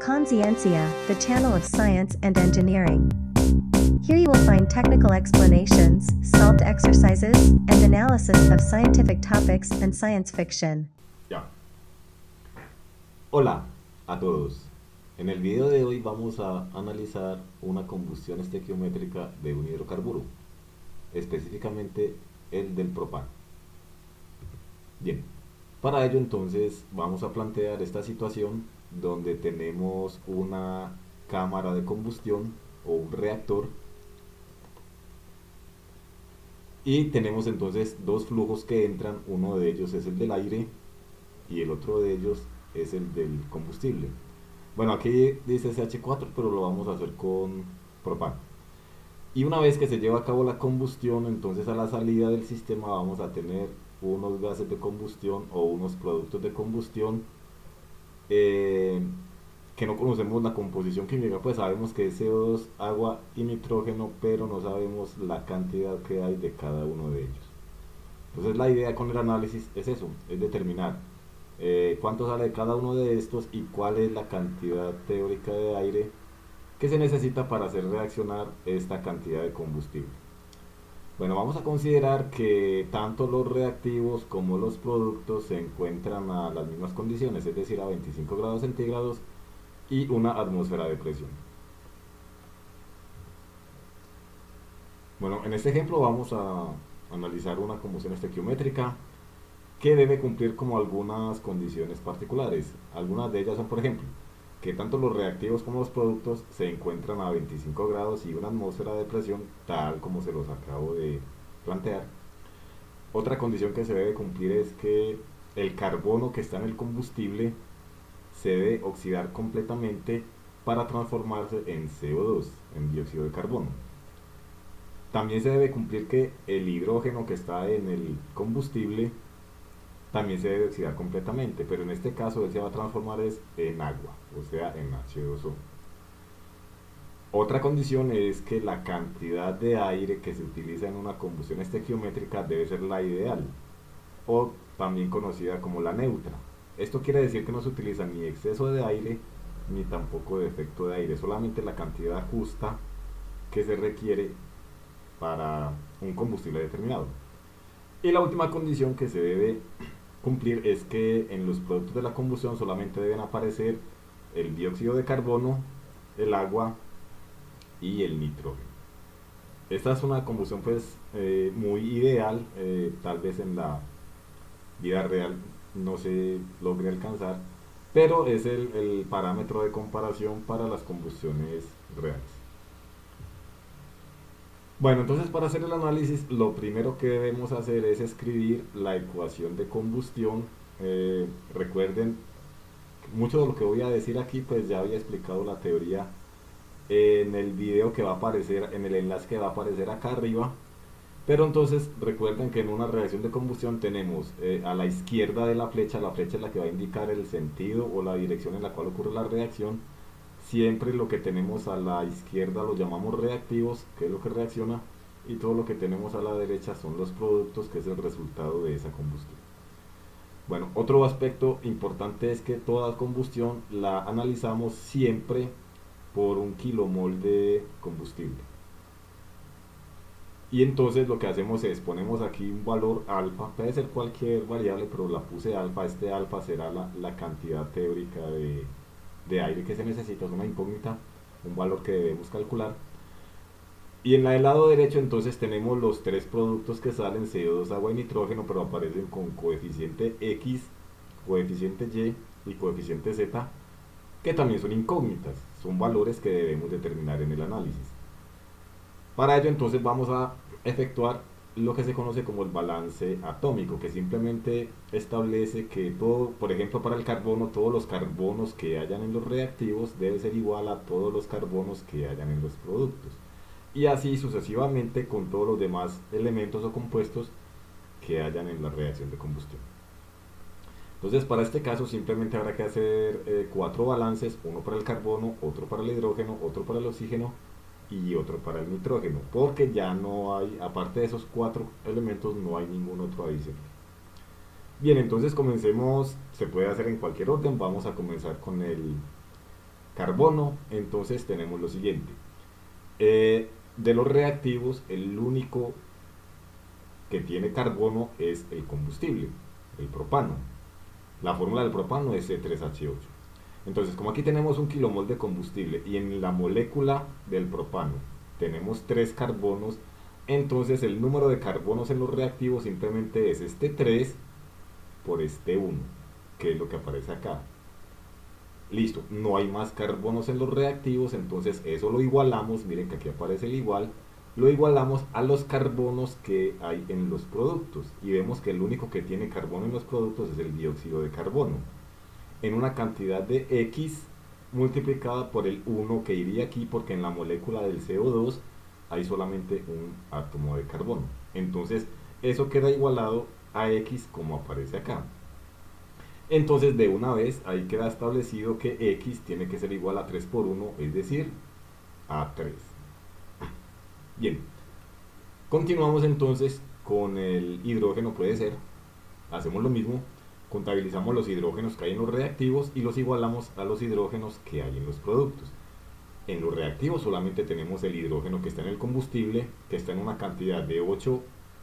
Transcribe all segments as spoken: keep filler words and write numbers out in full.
Consciencia, the channel of science and engineering. Here you will find technical explanations, solved exercises, and analysis of scientific topics and science fiction. Ya. Hola a todos. En el video de hoy vamos a analizar una combustión estequiométrica de un hidrocarburo, específicamente el del propano. Bien, para ello entonces vamos a plantear esta situación donde tenemos una cámara de combustión o un reactor y tenemos entonces dos flujos que entran, uno de ellos es el del aire y el otro de ellos es el del combustible. Bueno, aquí dice C H cuatro, pero lo vamos a hacer con propano. Y una vez que se lleva a cabo la combustión, entonces a la salida del sistema vamos a tener unos gases de combustión o unos productos de combustión eh, que no conocemos la composición química. Pues sabemos que es C O dos, agua y nitrógeno, pero no sabemos la cantidad que hay de cada uno de ellos. Entonces la idea con el análisis es eso, es determinar eh, cuánto sale de cada uno de estos y cuál es la cantidad teórica de aire que se necesita para hacer reaccionar esta cantidad de combustible. Bueno, vamos a considerar que tanto los reactivos como los productos se encuentran a las mismas condiciones, es decir, a veinticinco grados centígrados y una atmósfera de presión. Bueno, en este ejemplo vamos a analizar una combustión estequiométrica que debe cumplir como algunas condiciones particulares. Algunas de ellas son, por ejemplo, que tanto los reactivos como los productos se encuentran a veinticinco grados y una atmósfera de presión tal como se los acabo de plantear. Otra condición que se debe cumplir es que el carbono que está en el combustible se debe oxidar completamente para transformarse en C O dos, en dióxido de carbono. También se debe cumplir que el hidrógeno que está en el combustible también se debe oxidar completamente, pero en este caso él se va a transformar es en agua, o sea, en H dos O. Otra condición es que la cantidad de aire que se utiliza en una combustión estequiométrica debe ser la ideal, o también conocida como la neutra. Esto quiere decir que no se utiliza ni exceso de aire, ni tampoco defecto de aire, solamente la cantidad justa que se requiere para un combustible determinado. Y la última condición que se debe cumplir es que en los productos de la combustión solamente deben aparecer el dióxido de carbono, el agua y el nitrógeno. Esta es una combustión pues eh, muy ideal, eh, tal vez en la vida real no se logre alcanzar, pero es el, el parámetro de comparación para las combustiones reales. Bueno, entonces para hacer el análisis lo primero que debemos hacer es escribir la ecuación de combustión. Eh, recuerden, mucho de lo que voy a decir aquí pues ya había explicado la teoría en el video que va a aparecer, en el enlace que va a aparecer acá arriba. Pero entonces recuerden que en una reacción de combustión tenemos eh, a la izquierda de la flecha, la flecha es la que va a indicar el sentido o la dirección en la cual ocurre la reacción. Siempre lo que tenemos a la izquierda lo llamamos reactivos, que es lo que reacciona, y todo lo que tenemos a la derecha son los productos, que es el resultado de esa combustión. Bueno, otro aspecto importante es que toda combustión la analizamos siempre por un kilomol de combustible. Y entonces lo que hacemos es, ponemos aquí un valor alfa, puede ser cualquier variable, pero la puse alfa. Este alfa será la, la cantidad teórica de de aire que se necesita, es una incógnita, un valor que debemos calcular. Y en el lado derecho entonces tenemos los tres productos que salen, C O dos, agua y nitrógeno, pero aparecen con coeficiente X, coeficiente Y y coeficiente Z, que también son incógnitas, son valores que debemos determinar en el análisis. Para ello entonces vamos a efectuar lo que se conoce como el balance atómico, que simplemente establece que todo, por ejemplo para el carbono, todos los carbonos que hayan en los reactivos debe ser igual a todos los carbonos que hayan en los productos, y así sucesivamente con todos los demás elementos o compuestos que hayan en la reacción de combustión. Entonces para este caso simplemente habrá que hacer eh, cuatro balances, uno para el carbono, otro para el hidrógeno, otro para el oxígeno y otro para el nitrógeno, porque ya no hay, aparte de esos cuatro elementos, no hay ningún otro adicional. Bien, entonces comencemos, se puede hacer en cualquier orden. Vamos a comenzar con el carbono, entonces tenemos lo siguiente. Eh, de los reactivos, el único que tiene carbono es el combustible, el propano. La fórmula del propano es C tres H ocho. Entonces, como aquí tenemos un kilomol de combustible y en la molécula del propano tenemos tres carbonos, entonces el número de carbonos en los reactivos simplemente es este tres por este uno, que es lo que aparece acá. Listo, no hay más carbonos en los reactivos, entonces eso lo igualamos, miren que aquí aparece el igual, lo igualamos a los carbonos que hay en los productos y vemos que el único que tiene carbono en los productos es el dióxido de carbono en una cantidad de X multiplicada por el uno que iría aquí, porque en la molécula del C O dos hay solamente un átomo de carbono, entonces eso queda igualado a X como aparece acá. Entonces de una vez ahí queda establecido que X tiene que ser igual a tres por uno, es decir, a tres. Bien, continuamos entonces con el hidrógeno, puede ser, hacemos lo mismo, contabilizamos los hidrógenos que hay en los reactivos y los igualamos a los hidrógenos que hay en los productos. En los reactivos solamente tenemos el hidrógeno que está en el combustible, que está en una cantidad de ocho,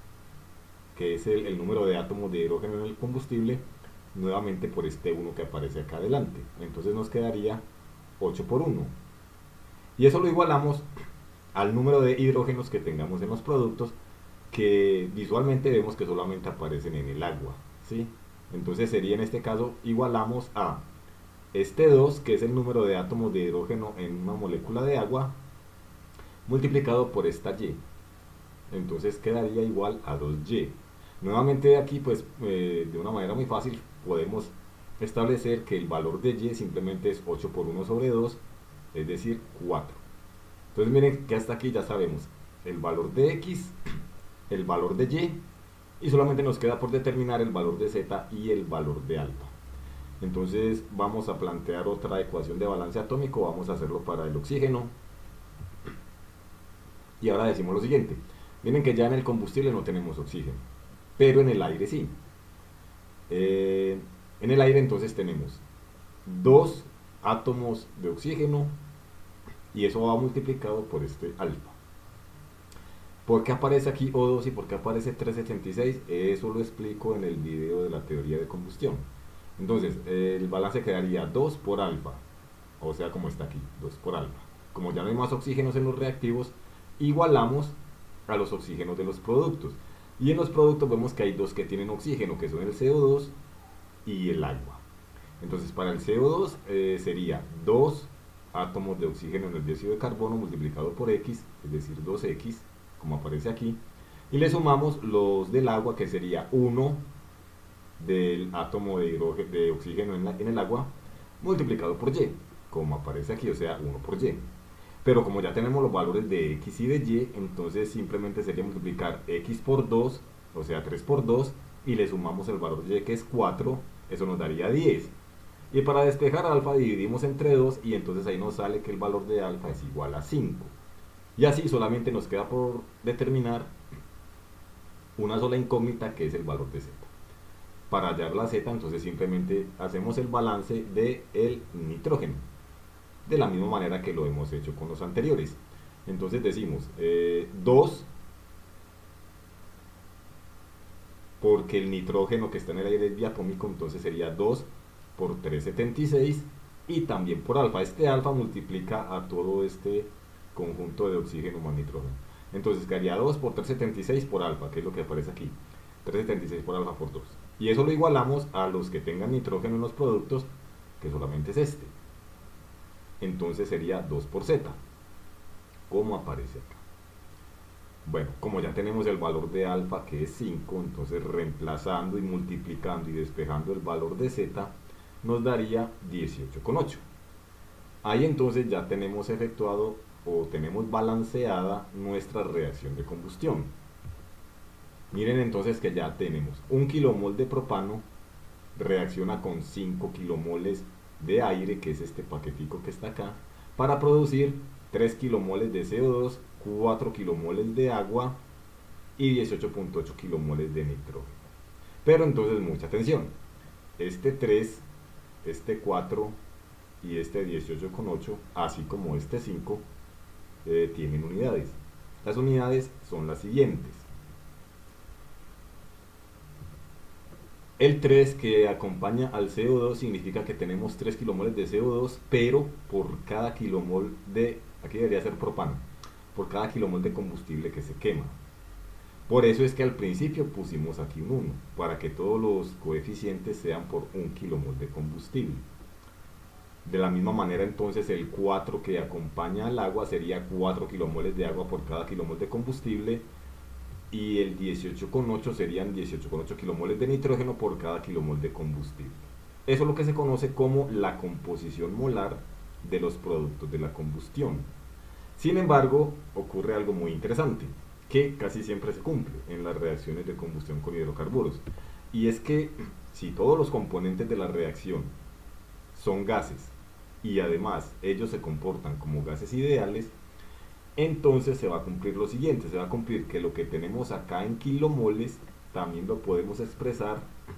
que es el, el número de átomos de hidrógeno en el combustible, nuevamente por este uno que aparece acá adelante. Entonces nos quedaría ocho por uno. Y eso lo igualamos al número de hidrógenos que tengamos en los productos, que visualmente vemos que solamente aparecen en el agua, ¿sí? Entonces sería en este caso, igualamos a este dos, que es el número de átomos de hidrógeno en una molécula de agua, multiplicado por esta Y. Entonces quedaría igual a dos Y. Nuevamente aquí, pues, eh, de una manera muy fácil, podemos establecer que el valor de Y simplemente es ocho por uno sobre dos, es decir, cuatro. Entonces miren que hasta aquí ya sabemos el valor de X, el valor de Y, y solamente nos queda por determinar el valor de Z y el valor de alfa. Entonces vamos a plantear otra ecuación de balance atómico, vamos a hacerlo para el oxígeno. Y ahora decimos lo siguiente, miren que ya en el combustible no tenemos oxígeno, pero en el aire sí. Eh, en el aire entonces tenemos dos átomos de oxígeno y eso va multiplicado por este alfa. ¿Por qué aparece aquí O dos y por qué aparece trescientos setenta y seis? Eso lo explico en el video de la teoría de combustión. Entonces, eh, el balance quedaría dos por alfa, o sea, como está aquí, dos por alfa. Como ya no hay más oxígenos en los reactivos, igualamos a los oxígenos de los productos. Y en los productos vemos que hay dos que tienen oxígeno, que son el C O dos y el agua. Entonces, para el C O dos eh, sería dos átomos de oxígeno en el dióxido de carbono multiplicado por X, es decir, dos X, como aparece aquí, y le sumamos los del agua, que sería uno del átomo de, hidrógeno, de oxígeno en, la, en el agua, multiplicado por Y, como aparece aquí, o sea, uno por Y. Pero como ya tenemos los valores de X y de Y, entonces simplemente sería multiplicar X por dos, o sea, tres por dos, y le sumamos el valor de Y, que es cuatro, eso nos daría diez. Y para despejar alfa dividimos entre dos, y entonces ahí nos sale que el valor de alfa es igual a cinco. Y así solamente nos queda por determinar una sola incógnita, que es el valor de Z. Para hallar la Z, entonces simplemente hacemos el balance del nitrógeno, de la misma manera que lo hemos hecho con los anteriores. Entonces decimos eh, dos, porque el nitrógeno que está en el aire es diatómico, entonces sería dos por trescientos setenta y seis, y también por alfa. Este alfa multiplica a todo este conjunto de oxígeno más nitrógeno. Entonces quedaría dos por trescientos setenta y seis por alfa, que es lo que aparece aquí. trescientos setenta y seis por alfa por dos. Y eso lo igualamos a los que tengan nitrógeno en los productos, que solamente es este. Entonces sería dos por Z, como aparece acá. Bueno, como ya tenemos el valor de alfa, que es cinco, entonces reemplazando y multiplicando y despejando el valor de Z, nos daría dieciocho coma ocho. Ahí entonces ya tenemos efectuado o tenemos balanceada nuestra reacción de combustión. Miren entonces que ya tenemos un kilomol de propano reacciona con cinco kilomoles de aire, que es este paquetico que está acá, para producir tres kilomoles de C O dos, cuatro kilomoles de agua y dieciocho punto ocho kilomoles de nitrógeno. Pero entonces mucha atención, este tres, este cuatro y este dieciocho coma ocho, así como este cinco, eh, tienen unidades. Las unidades son las siguientes. El tres que acompaña al C O dos significa que tenemos tres kilomoles de C O dos, pero por cada kilomol de, aquí debería ser propano, por cada kilomol de combustible que se quema. Por eso es que al principio pusimos aquí un uno, para que todos los coeficientes sean por un kilomol de combustible. De la misma manera, entonces, el cuatro que acompaña al agua sería cuatro kilomoles de agua por cada kilomol de combustible, y el dieciocho coma ocho serían dieciocho coma ocho kilomoles de nitrógeno por cada kilomol de combustible. Eso es lo que se conoce como la composición molar de los productos de la combustión. Sin embargo, ocurre algo muy interesante, que casi siempre se cumple en las reacciones de combustión con hidrocarburos, y es que si todos los componentes de la reacción son gases y además ellos se comportan como gases ideales, entonces se va a cumplir lo siguiente, se va a cumplir que lo que tenemos acá en kilomoles también lo podemos expresar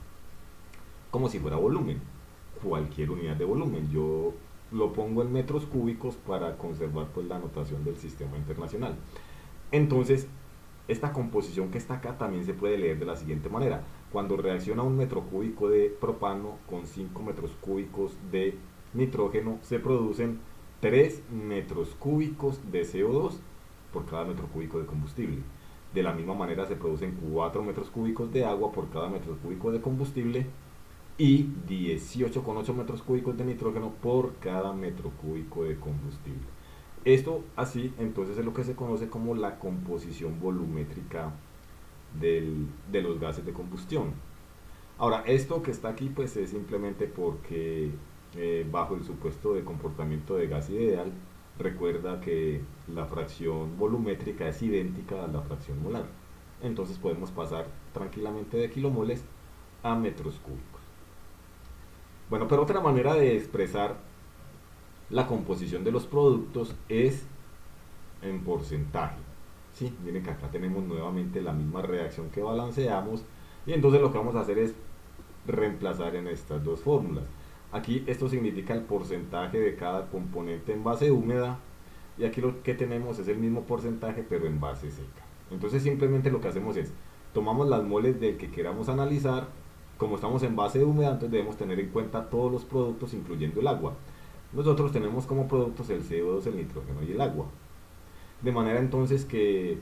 como si fuera volumen, cualquier unidad de volumen. Yo lo pongo en metros cúbicos para conservar pues la notación del sistema internacional. Entonces, esta composición que está acá también se puede leer de la siguiente manera: cuando reacciona un metro cúbico de propano con cinco metros cúbicos de nitrógeno, se producen tres metros cúbicos de C O dos por cada metro cúbico de combustible. De la misma manera se producen cuatro metros cúbicos de agua por cada metro cúbico de combustible y dieciocho coma ocho metros cúbicos de nitrógeno por cada metro cúbico de combustible. Esto así entonces es lo que se conoce como la composición volumétrica del, de los gases de combustión. Ahora, esto que está aquí pues es simplemente porque eh, bajo el supuesto de comportamiento de gas ideal, recuerda que la fracción volumétrica es idéntica a la fracción molar. Entonces podemos pasar tranquilamente de kilomoles a metros cúbicos. Bueno, pero otra manera de expresar la composición de los productos es en porcentaje. ¿Sí? Miren que acá tenemos nuevamente la misma reacción que balanceamos, y entonces lo que vamos a hacer es reemplazar en estas dos fórmulas. Aquí esto significa el porcentaje de cada componente en base húmeda, y aquí lo que tenemos es el mismo porcentaje pero en base seca. Entonces simplemente lo que hacemos es tomamos las moles del que queramos analizar. Como estamos en base húmeda, entonces debemos tener en cuenta todos los productos incluyendo el agua. Nosotros tenemos como productos el C O dos, el nitrógeno y el agua. De manera entonces que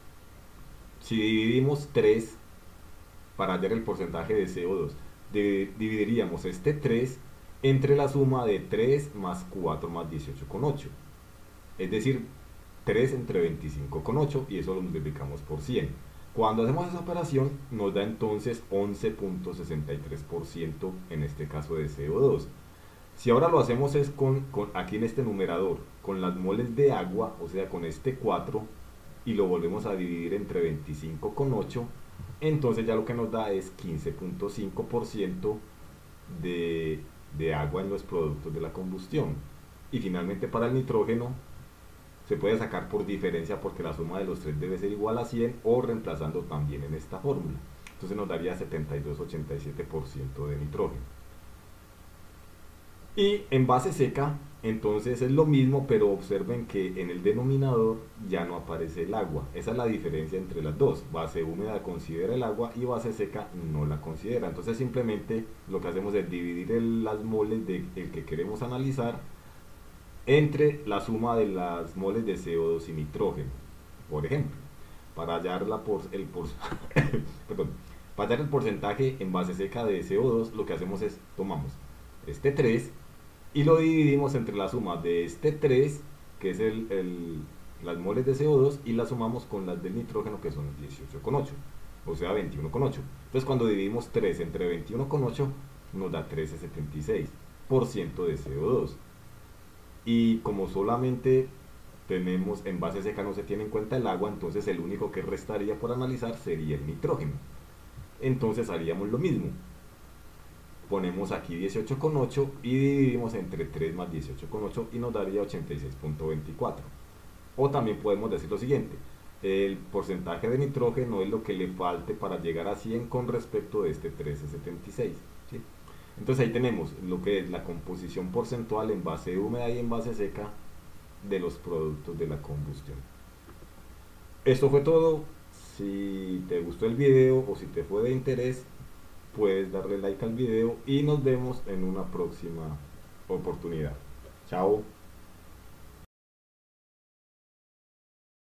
si dividimos tres para hallar el porcentaje de C O dos, de, dividiríamos este tres entre la suma de tres más cuatro más dieciocho coma ocho. Es decir, tres entre veinticinco coma ocho, y eso lo multiplicamos por cien. Cuando hacemos esa operación nos da entonces once punto sesenta y tres por ciento en este caso de C O dos. Si ahora lo hacemos es con, con aquí en este numerador, con las moles de agua, o sea con este cuatro, y lo volvemos a dividir entre veinticinco coma ocho, entonces ya lo que nos da es quince punto cinco por ciento de, de agua en los productos de la combustión. Y finalmente para el nitrógeno se puede sacar por diferencia porque la suma de los tres debe ser igual a cien, o reemplazando también en esta fórmula. Entonces nos daría setenta y dos coma ochenta y siete por ciento de nitrógeno. Y en base seca, entonces es lo mismo, pero observen que en el denominador ya no aparece el agua. Esa es la diferencia entre las dos. Base húmeda considera el agua y base seca no la considera. Entonces simplemente lo que hacemos es dividir el, las moles del que queremos analizar entre la suma de las moles de C O dos y nitrógeno. Por ejemplo, para hallar, la por, el, por, perdón, para hallar el porcentaje en base seca de C O dos, lo que hacemos es tomamos este tres y lo dividimos entre la suma de este tres, que es el, el, las moles de C O dos, y la sumamos con las del nitrógeno, que son dieciocho coma ocho, o sea veintiuno coma ocho. Entonces cuando dividimos tres entre veintiuno coma ocho nos da trece coma setenta y seis por ciento de C O dos. Y como solamente tenemos en base seca, no se tiene en cuenta el agua, entonces el único que restaría por analizar sería el nitrógeno. Entonces haríamos lo mismo. Ponemos aquí dieciocho coma ocho y dividimos entre tres más dieciocho coma ocho y nos daría ochenta y seis punto veinticuatro. O también podemos decir lo siguiente: el porcentaje de nitrógeno es lo que le falte para llegar a cien con respecto de este trece coma setenta y seis, ¿sí? Entonces ahí tenemos lo que es la composición porcentual en base húmeda y en base seca de los productos de la combustión. Esto fue todo. Si te gustó el video o si te fue de interés, puedes darle like al video y nos vemos en una próxima oportunidad. Chao.